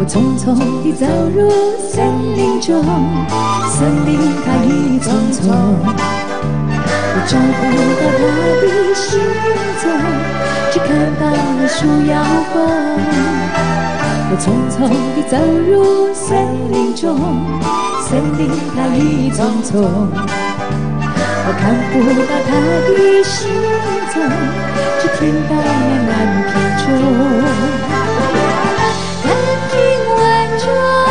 匆匆地走入森林中，森林它一丛丛，我找不到它的行踪，只看到了树摇风。我匆匆地走入森林中，森林它一丛丛，我看不到它的行踪，只听到了南屏钟。南屏晚钟，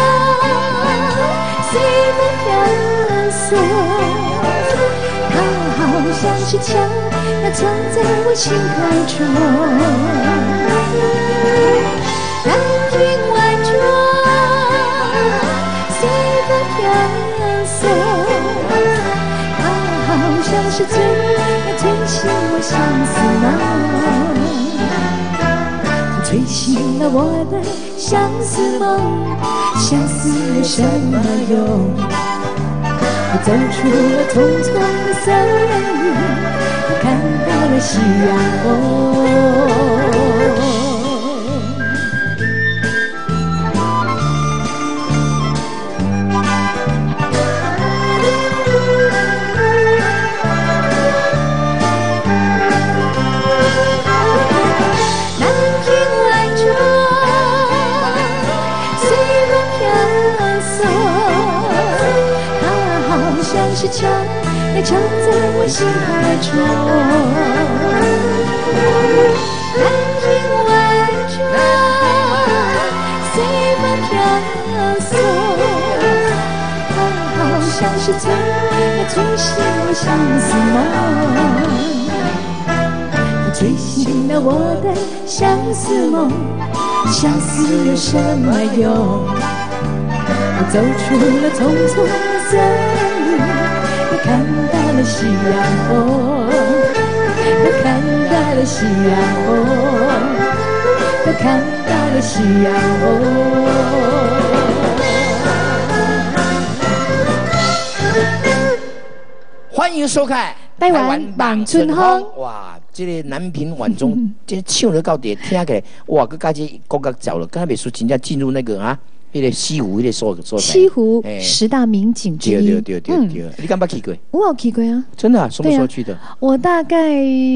随风飘送，它好像是枪，它藏在我心海中。南屏晚钟，随风飘送，它好像是醉，它吹醒我相思梦。吹醒了我的相思梦，相思有什么用？我走出了匆匆的森林，我看到了夕阳红。是枪，也藏在我心海中。南屏晚钟，随风飘送，它好像是醉，它吹醒我相思梦。它吹醒了我的相思梦，相思有什么用？我走出了匆匆的森林，我看到了夕阳红，我看到了夕阳红，我看到了夕阳红。欢迎收看台湾望春风。 哇，这个南屏晚钟，这唱得到底，听起来哇，佮加这国家走了，刚才袂说真正进入那个啊。那个西湖，那个所在。 西湖10大名景之一。 对，你敢不去过？ 我有去过啊。 真的、啊？什么时候去的？ 我大概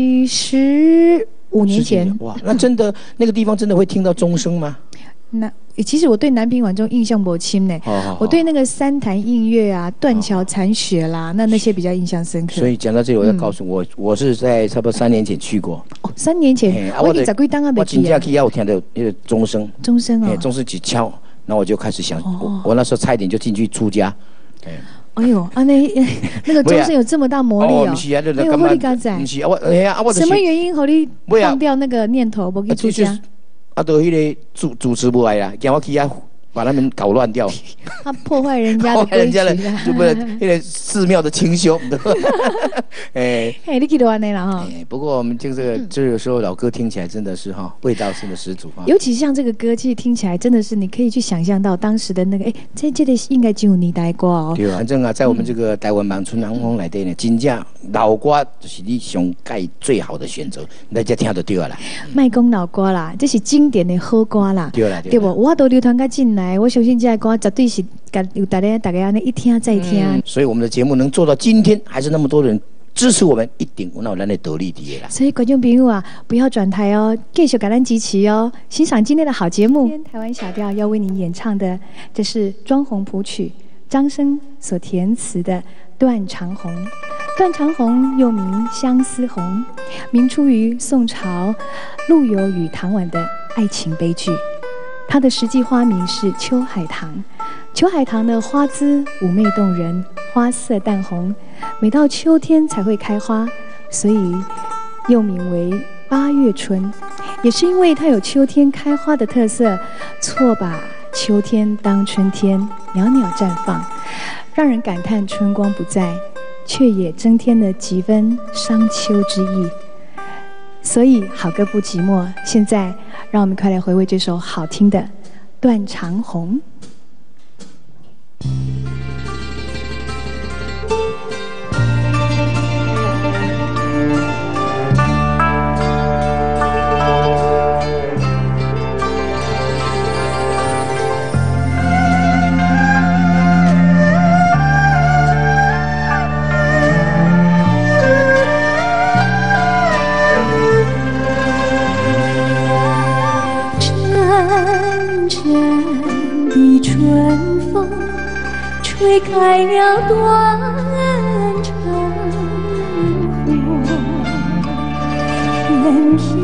15年前。 哇，那真的那个地方真的会听到钟声吗？ 那其实我对南屏晚钟印象不深呢。我对那个三潭映月啊、断桥残雪啦，那些比较印象深刻。 所以讲到这里，我要告诉我是在差不多3年前去过。 哦，3年前，我20几当啊没去啊。 我真正去要听到那个钟声。 钟声啊。 钟声一敲，然后我就开始想，我那时候差一点就进去出家。 哎呦啊，那个钟声有这么大魔力哦！哎呦，我你刚才， 我什么原因和你放掉那个念头，不去出家？ 都迄个主持不来啦，叫我去啊，把他们搞乱掉。 他破坏人家的规矩啦， 就不是那个寺庙的清修。 你去多安尼啦哈。 不过我们这有时候老歌听起来真的是哈，味道真的十足哈。 尤其像这个歌，其实听起来真的是你可以去想象到当时的那个，这个应该就有年代歌哦。 对，反正啊，在我们这个台湾望春风来底呢，真正老歌就是你上盖最好的选择，大家听就对了啦。 卖讲老歌啦，这是经典的好歌啦。 对啦， 对不？我都流传到进来，我相信这歌绝对是有大家一听再听。 所以我们的节目能做到今天，还是那么多人支持我们，一定那我们的得力底啦。 所以观众朋友啊，不要转台哦，继续给咱支持哦，欣赏今天的好节目。今天台湾小调要为您演唱的，这是庄红谱曲，张生所填词的《断肠红》。断肠红又名相思红，明出于宋朝陆游与唐婉的爱情悲剧。它的实际花名是秋海棠。秋海棠的花姿妩媚动人，花色淡红，每到秋天才会开花，所以又名为8月春。也是因为它有秋天开花的特色，错把秋天当春天，袅袅绽放，让人感叹春光不再，却也增添了几分伤秋之意。所以好歌不寂寞，现在让我们快来回味这首好听的《断肠红》。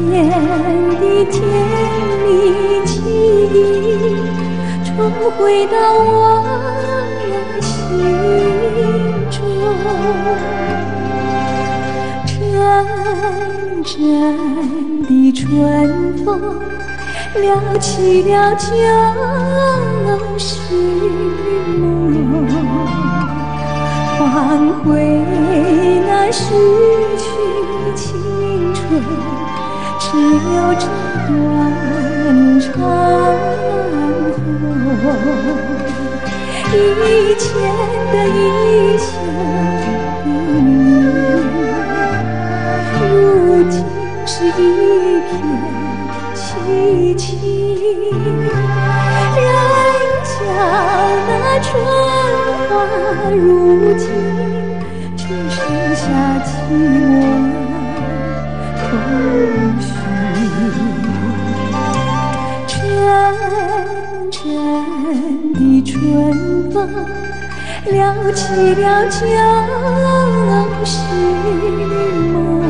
的甜蜜记忆，重回到我心中。阵阵的春风，撩起了旧时梦，唤回那逝去青春，只有这段长虹。以前的一厢情愿，如今是一片凄凄，人家那春花如今只剩下寂寞空虚。阵阵的春风，撩起了旧时梦，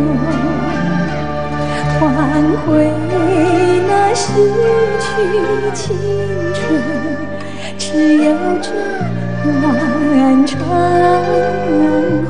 唤回那逝去青春，只有这段长虹。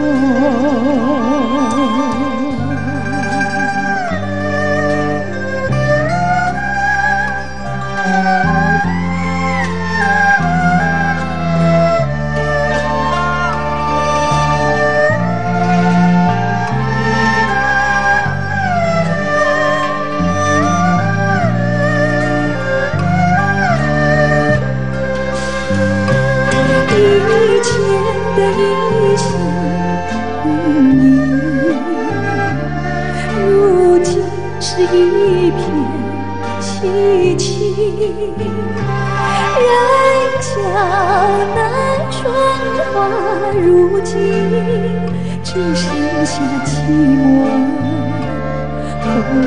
是一片凄凄，人家那春花如今只剩下寂寞空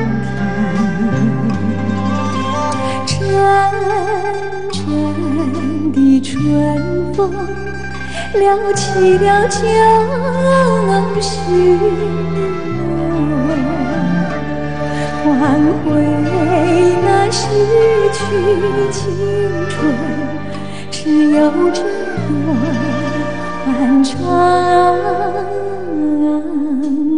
庭。阵阵的春风，撩起了旧时梦，唤回那逝去青春，只有这段长